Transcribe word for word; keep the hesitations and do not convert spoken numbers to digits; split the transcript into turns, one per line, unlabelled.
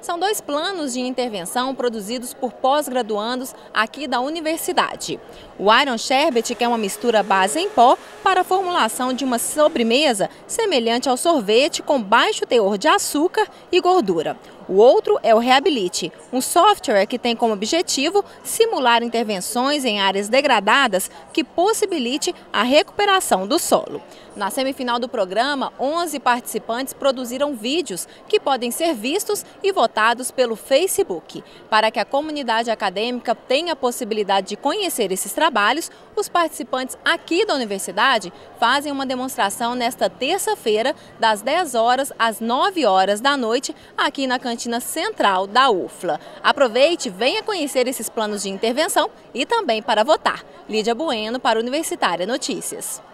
São dois planos de intervenção produzidos por pós-graduandos aqui da universidade. O Iron Sherbet, que é uma mistura base em pó para a formulação de uma sobremesa semelhante ao sorvete com baixo teor de açúcar e gordura. O outro é o Reabilite, um software que tem como objetivo simular intervenções em áreas degradadas que possibilite a recuperação do solo. Na semifinal do programa, onze participantes produziram vídeos que podem ser vistos e votados pelo Facebook. Para que a comunidade acadêmica tenha a possibilidade de conhecer esses trabalhos, os participantes aqui da universidade fazem uma demonstração nesta terça-feira, das dez horas às nove horas da noite, aqui na cantina central da U F L A. Aproveite, venha conhecer esses planos de intervenção e também para votar. Lídia Bueno para Universitária Notícias.